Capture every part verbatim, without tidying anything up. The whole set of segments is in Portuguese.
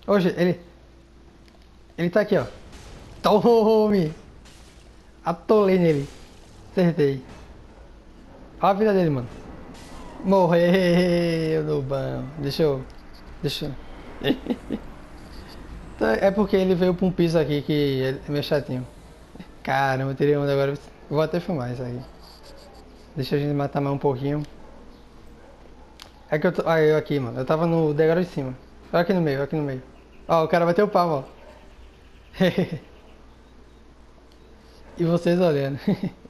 Hoje, ele. Ele tá aqui, ó. Tome! Atolei nele. Acertei. Olha a vida dele, mano. Morreu no bão. Deixa eu. Deixa eu. É porque ele veio pra um piso aqui que é meio chatinho. Caramba, eu teria onda agora. Vou até filmar isso aqui. Deixa a gente matar mais um pouquinho. É que eu tô. Ah, eu aqui, mano. Eu tava no degrau de cima. Olha aqui no meio, olha aqui no meio. Ó, o cara bateu o palmo, ó. E vocês olhando.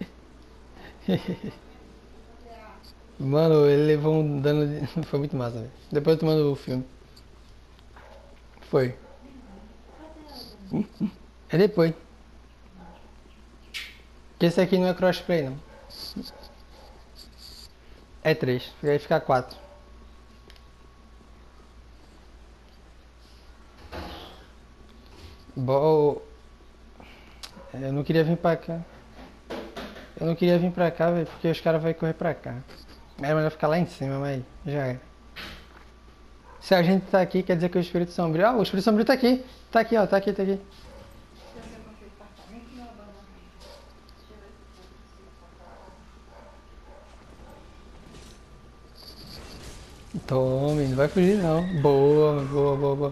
Mano, ele levou um dano de... Foi muito massa, velho. Depois eu te mando o filme. Foi. É depois. Porque esse aqui não é crossplay, não. É três. E aí fica quatro. Bo... Eu não queria vir pra cá. Eu não queria vir pra cá, velho, porque os caras vão correr pra cá. Era melhor ficar lá em cima, mas já era. Se a gente tá aqui, quer dizer que o Espírito Sombrio... Ah, o Espírito Sombrio tá aqui. Tá aqui, ó. Tá aqui, tá aqui. Tome, não vai fugir não. Boa, boa, boa, boa.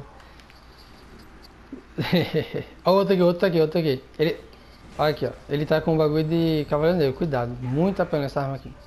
Ó, outro aqui, outro aqui, outro aqui. Ele... Olha aqui, ó. Ele tá com um bagulho de cavaleiro negro. Cuidado. Muito apelão essa arma aqui.